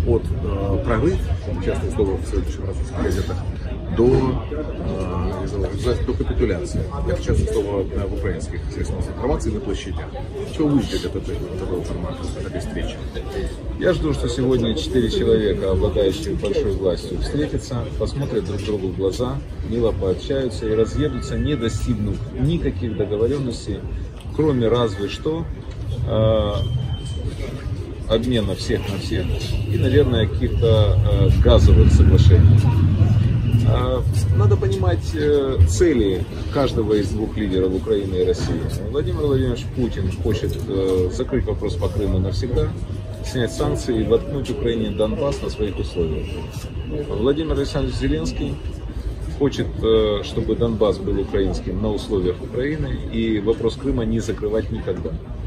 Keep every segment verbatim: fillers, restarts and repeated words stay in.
от э, прорыв, частное слово в сегодняшних российских газетах, до, э, до капитуляции. Это частное слово в украинских средствах информации на площадях. Чего вы ждете от этого формата, от этой встречи? Я жду, что сегодня четыре человека, обладающие большой властью, встретятся, посмотрят друг другу в глаза, мило пообщаются и разъедутся, не достигнув никаких договоренностей, кроме разве что э, обмена всех на всех и, наверное, каких-то э, газовых соглашений. Надо понимать цели каждого из двух лидеров Украины и России. Владимир Владимирович Путин хочет закрыть вопрос по Крыму навсегда, снять санкции и воткнуть Украине Донбасс на своих условиях. Владимир Александрович Зеленский хочет, чтобы Донбасс был украинским на условиях Украины и вопрос Крыма не закрывать никогда.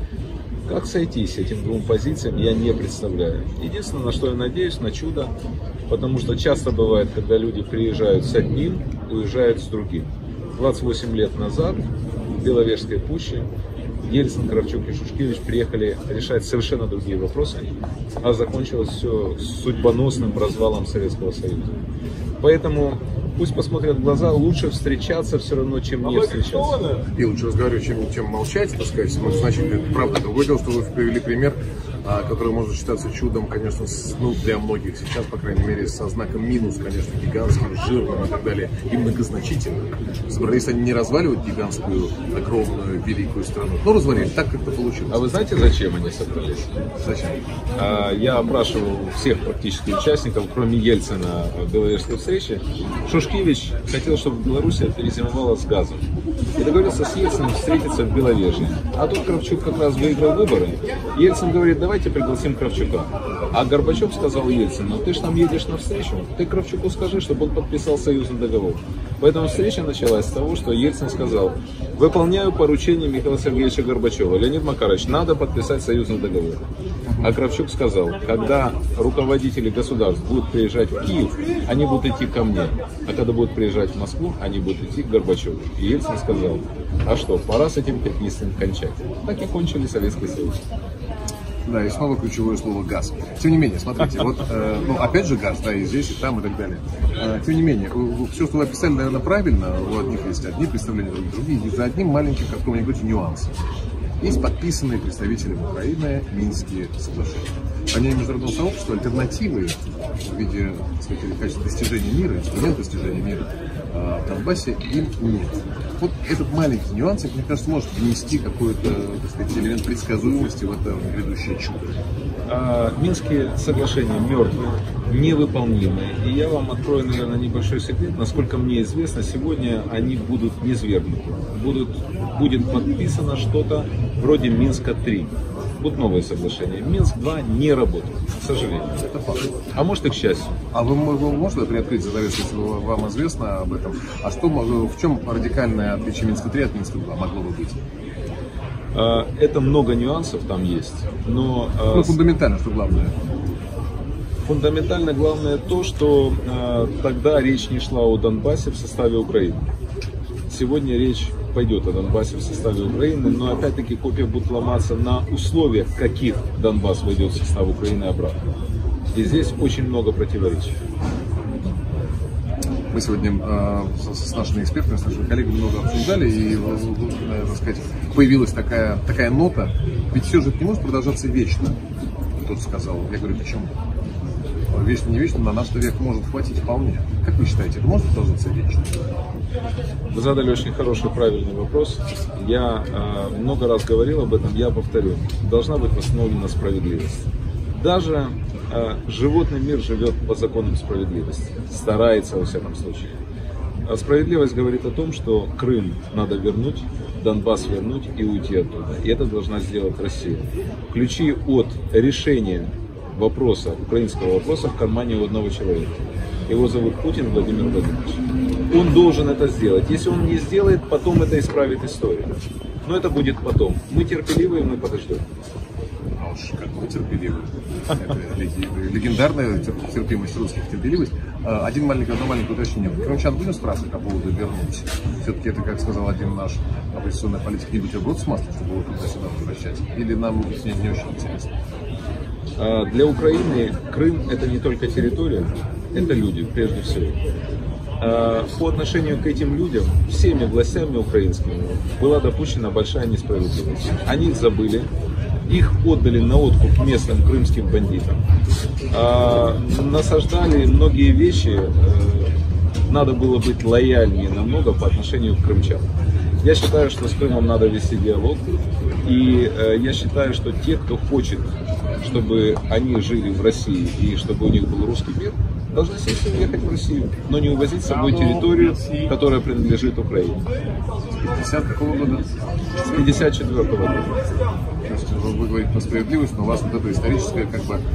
Как сойтись этим двум позициям, я не представляю. Единственное, на что я надеюсь, на чудо, потому что часто бывает, когда люди приезжают с одним, уезжают с другим. двадцать восемь лет назад в Беловежской пуще Ельцин, Кравчук и Шушкевич приехали решать совершенно другие вопросы, а закончилось все судьбоносным развалом Советского Союза. Поэтому пусть посмотрят в глаза, лучше встречаться все равно, чем не встречаться. И лучше разговаривать, чем, чем молчать, так сказать. Ну, значит, это правда. Другое дело, что вы привели пример, а, который может считаться чудом, конечно, с, ну, для многих сейчас, по крайней мере, со знаком минус, конечно, гигантским, жирным и так далее, и многозначительным. Собрались они не разваливать гигантскую, огромную, великую страну, но развалили, так как это получилось. А вы знаете, зачем они собрались? Зачем? А, я опрашивал всех практически участников, кроме Ельцина в Беловежской встрече. Шушкевич хотел, чтобы Белоруссия перезимовала с газом. И договорился с Ельциным встретиться в Беловежье. А тут Кравчук как раз выиграл выборы. Ельцин говорит, давайте пригласим Кравчука. А Горбачев сказал Ельцину, ты же там едешь навстречу, ты Кравчуку скажи, чтобы он подписал союзный договор. Поэтому встреча началась с того, что Ельцин сказал, выполняю поручение Михаила Сергеевича Горбачева. Леонид Макарович, надо подписать союзный договор. А Кравчук сказал, когда руководители государств будут приезжать в Киев, они будут идти ко мне. А когда будут приезжать в Москву, они будут идти к Горбачеву. И Ельцин сказал, а что, пора с этим пятнистым кончать. Так и кончили Советский Союз. Да, и снова ключевое слово «газ». Тем не менее, смотрите, вот, э, ну, опять же газ, да, и здесь, и там, и так далее. Э, тем не менее, все, что вы описали, наверное, правильно, у одних есть одни представления, другие, и за одним маленьким, как в каком-нибудь нюансе. Есть подписанные представителями Украины Минские соглашения. Они международного сообщества, альтернативы в виде, так сказать, в качестве достижения мира, инструмент достижения мира э, в Донбассе им нет. Вот этот маленький нюанс, мне кажется, может внести какой-то, так сказать, элемент предсказуемости в это грядущее чудо. А, Минские соглашения мертвые, невыполнимые. И я вам открою, наверное, небольшой секрет. Насколько мне известно, сегодня они будут низвергнуты. Будут, будет подписано что-то вроде Минска три. Будут новые соглашения. Минск два не работает, к сожалению. Это факт. А может и к счастью. А вы, вы можете приоткрыть занавеску, если вам известно об этом? А что, в чем радикальное отличие Минска три от Минска два могло бы быть? Это много нюансов там есть. Но, ну, фундаментально, что главное? Фундаментально главное то, что э, тогда речь не шла о Донбассе в составе Украины. Сегодня речь пойдет о Донбассе в составе Украины, но опять-таки копия будет ломаться на условиях, каких Донбасс войдет в состав Украины обратно. И здесь очень много противоречий. Мы сегодня э, с, с нашими экспертами, с нашими коллегами много обсуждали, и, э, так сказать, появилась такая, такая нота, ведь все же это не может продолжаться вечно, кто-то сказал. Я говорю, почему? Вечно не вечно, на наш век может хватить вполне. Как вы считаете, это может продолжаться вечно? Вы задали очень хороший, правильный вопрос. Я э, много раз говорил об этом, я повторю. Должна быть восстановлена справедливость. Даже э, животный мир живет по законам справедливости. Старается, во всяком случае. А справедливость говорит о том, что Крым надо вернуть, Донбасс вернуть и уйти оттуда. И это должна сделать Россия. Ключи от решения вопроса, украинского вопроса в кармане у одного человека. Его зовут Путин Владимир Владимирович. Он должен это сделать. Если он не сделает, потом это исправит история. Но это будет потом. Мы терпеливы, и мы подождем. А уж как мы терпеливы. Это легендарная терпимость русских, терпеливость. Один маленький, одно маленькое уточнение. Крымчан будем спрашивать по поводу вернуть? Все-таки это, как сказал один наш оппозиционный политик, не бутерброд с маслом, чтобы его туда-сюда возвращать? Или нам не, не очень интересно? Для Украины Крым – это не только территория, это люди, прежде всего. По отношению к этим людям, всеми властями украинскими была допущена большая несправедливость. Они их забыли, их отдали на откуп местным крымским бандитам. Насаждали многие вещи, надо было быть лояльнее намного по отношению к крымчанам. Я считаю, что с Крымом надо вести диалог, и э, я считаю, что те, кто хочет, чтобы они жили в России и чтобы у них был русский мир, должны сесть и уехать в Россию, но не увозить с собой территорию, которая принадлежит Украине. С пятьдесят какого года? С пятьдесят четвёртого года. То есть вы говорите про справедливость, но у вас вот это историческое, как бы,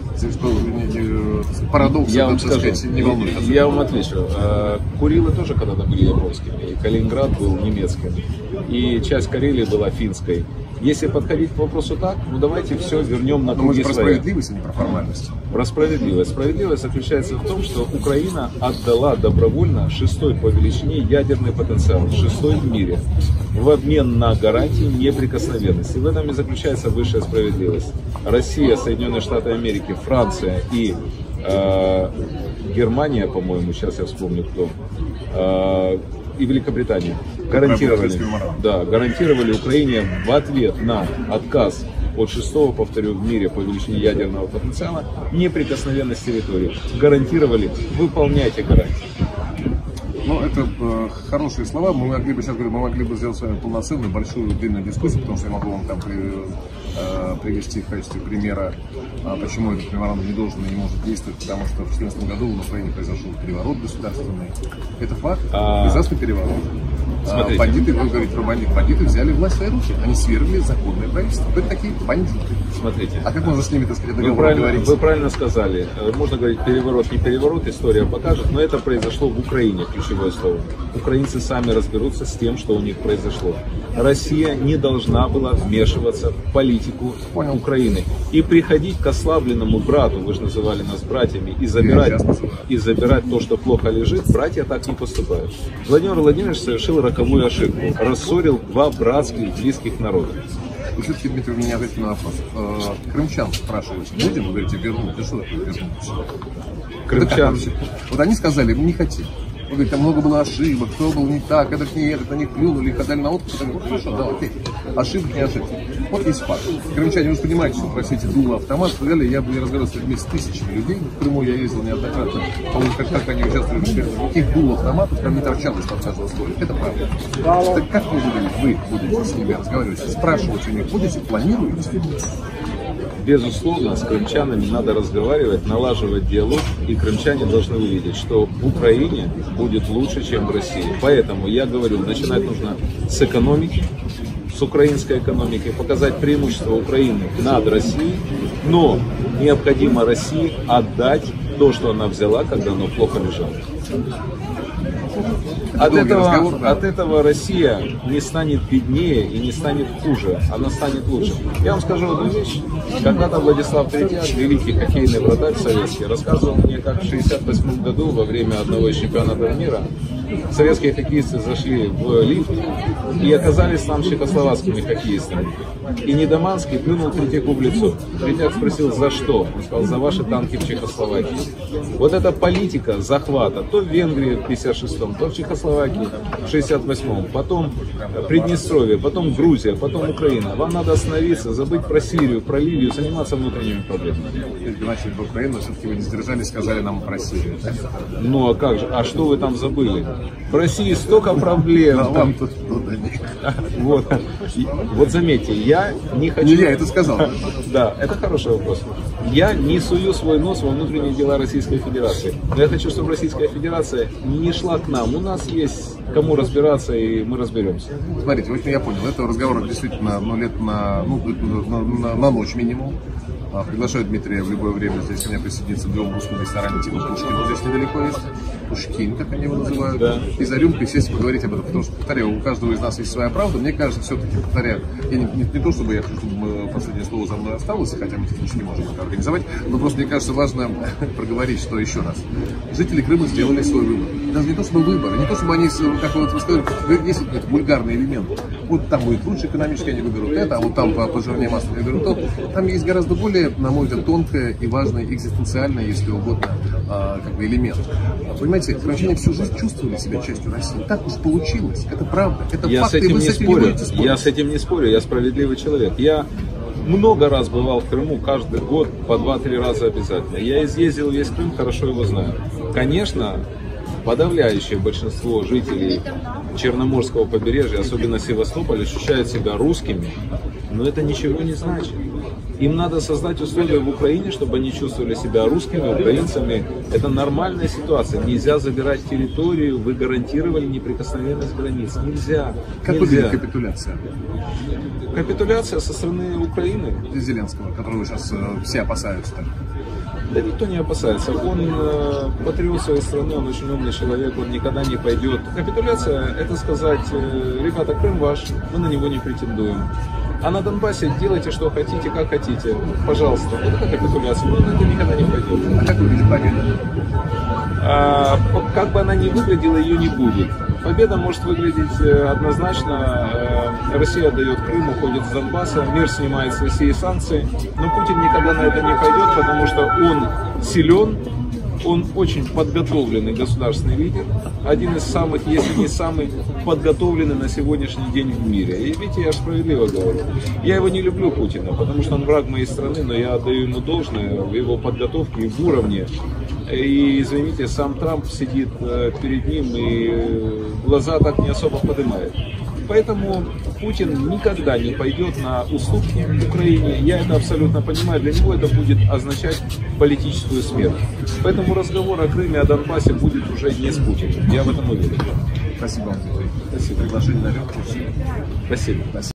парадокс, я это, вам так скажу, сказать, не волнует. Я вам отвечу. Курилы тоже когда-то были японскими, и Калининград был немецким, и часть Карелии была финской. Если подходить к вопросу так, ну давайте все вернем на круги своя. Про справедливость, а не про формальность. Про справедливость. Справедливость заключается в том, что Украина отдала добровольно шестой по величине ядерный потенциал, шестой в мире, в обмен на гарантии неприкосновенности. В этом и заключается высшая справедливость. Россия, Соединенные Штаты Америки, Франция и э, Германия, по-моему, сейчас я вспомню кто, э, и Великобритания гарантировали, да, гарантировали Украине в ответ на отказ от шестого, повторю, в мире по величине ядерного потенциала неприкосновенность территории. Гарантировали, выполняйте гарантии. Ну, это э, хорошие слова. Мы могли бы сейчас говорю, мы могли бы сделать с вами полноценную, большую, длинную дискуссию, потому что я могу вам там при, э, привести в качестве примера, э, почему этот меморандум не должен и не может действовать, потому что в две тысячи четырнадцатом году на Украине произошел переворот государственный. Это факт, а... государственный переворот. Смотрите. Бандиты, вы говорите про бандитов, бандиты взяли власть в свои руки, они свергли законное правительство. Кто это такие бандиты? Смотрите. А как можно с ними, так сказать, вы правильно, говорить? Вы правильно сказали. Можно говорить переворот, не переворот, история покажет, но это произошло в Украине, ключевое слово. Украинцы сами разберутся с тем, что у них произошло. Россия не должна была вмешиваться в политику Понял. Украины и приходить к ослабленному брату, вы же называли нас братьями, и забирать, и забирать то, что плохо лежит. Братья так не поступают. Владимир Владимирович совершил роковую ошибку, рассорил два братских близких народа. И все-таки, Дмитрий, у меня ответит на вопрос. Э, крымчан спрашивают, будем, вы говорите, вернуть. Да что такое вернуть? Крымчан. Вот они сказали, мы не хотим. Вы говорите, там много было ошибок, кто был не так, этот не этот, на них плюнули, их отдали на откуп. Хорошо, да, окей. Ошибок, не ошибки. Вот есть факт. Крымчане, вы же понимаете, что про все эти дуло автомат, сказали, я бы разговаривал с людьми, с тысячами людей. В Крыму я ездил неоднократно. По-моему, как, как они участвовали в никаких дуло автоматов, там не торчало из-под каждого ствола. Это правда. Так как вы будете, вы будете с ними разговаривать, спрашивать у них, будете, планируете? Безусловно, с крымчанами надо разговаривать, налаживать диалог, и крымчане должны увидеть, что в Украине будет лучше, чем в России. Поэтому я говорю, начинать нужно с экономики, с украинской экономикой, показать преимущество Украины над Россией, но необходимо России отдать то, что она взяла, когда она плохо лежала. От этого, разговор, да. от этого Россия не станет беднее и не станет хуже, она станет лучше. Я вам скажу одну вещь. Когда-то Владислав Третьяк, великий хоккейный вратарь советский, рассказывал мне, как в шестьдесят восьмом году во время одного из чемпионатов мира советские хоккеисты зашли в лифт и оказались там чехословацкими хоккеистами. И Недоманский плюнул Третьяку в лицо. Третьяк спросил, за что? Он сказал, за ваши танки в Чехословакии. Вот эта политика захвата, то в Венгрии в пятьдесят шестом, то в Чехословакии в шестьдесят восьмом, потом Приднестровье, потом Грузия, потом Украина. Вам надо остановиться, забыть про Сирию, про Ливию, заниматься внутренними проблемами. Начали про Украину, все-таки вы не сдержались, сказали нам про Сирию. Ну а как же? А что вы там забыли? В России столько проблем. Да, вам тут вот. Вот заметьте, я не хочу... Не я это сказал. Да, это хороший вопрос. Я не сую свой нос во внутренние дела Российской Федерации. Но я хочу, чтобы Российская Федерация не шла к нам. У нас есть кому разбираться, и мы разберемся. Смотрите, вот я понял, это разговор действительно ну, лет на, ну, на, на, на ночь минимум. Приглашаю Дмитрия в любое время здесь ко мне присоединиться в белорусском ресторане типа Пушкин. Вот здесь недалеко есть. Пушкин, как они его называют. Да. И за рюмкой сесть поговорить об этом. Потому что, повторяю, у каждого из нас есть своя правда. Мне кажется, все-таки, повторяю, я не, не, не то, чтобы я хочу, чтобы последнее слово за мной осталось, хотя мы технически не можем это организовать, но просто мне кажется важно проговорить, что еще раз. Жители Крыма сделали свой выбор. Даже не то, чтобы выбор, не то, чтобы они, как вот вы сказали, есть вот вульгарный элемент. Вот там будет лучше экономически, они выберут это, а вот там по, по жирнее маслу они выберут то. Там есть гораздо более более, на мой взгляд, тонкое и важное, экзистенциальное, если угодно, как бы элемент. Понимаете, крымчане всю жизнь чувствовали себя частью России. Так уж получилось. Это правда. Это я факт, с этим и вы не с этим спорю. не будете спорить. Я с этим не спорю. Я справедливый человек. Я много раз бывал в Крыму, каждый год по два-три раза обязательно. Я изъездил весь Крым, хорошо его знаю. Конечно, подавляющее большинство жителей Черноморского побережья, особенно Севастополя, ощущают себя русскими, но это ничего не значит. Им надо создать условия в Украине, чтобы они чувствовали себя русскими, украинцами. Это нормальная ситуация. Нельзя забирать территорию, вы гарантировали неприкосновенность границ. Нельзя. Как Нельзя. выглядит капитуляция? Капитуляция со стороны Украины. Зеленского, которого сейчас э, все опасаются. Так. Да никто не опасается. Он э, патриот своей страны, он очень умный человек, он никогда не пойдет. Капитуляция — это сказать, э, ребята, Крым ваш, мы на него не претендуем. А на Донбассе делайте, что хотите, как хотите. Пожалуйста. Вот это капитуляция. Но это никогда не пойдет. А как выглядит победа? А, как бы она ни выглядела, ее не будет. Победа может выглядеть однозначно. Россия дает Крым, уходит с Донбасса, мир снимает с России санкции. Но Путин никогда на это не пойдет, потому что он силен, он очень подготовленный государственный лидер. Один из самых, если не самый подготовленный на сегодняшний день в мире. И видите, я справедливо говорю. Я его не люблю, Путина, потому что он враг моей страны, но я отдаю ему должное в его подготовке и в уровне. И, извините, сам Трамп сидит перед ним и глаза так не особо поднимает. Поэтому Путин никогда не пойдет на уступки Украине. Я это абсолютно понимаю. Для него это будет означать политическую смерть. Поэтому разговор о Крыме, о Донбассе будет уже не с Путиным. Я в этом уверен. Спасибо вам. Спасибо. Приглашение на легкую. Спасибо.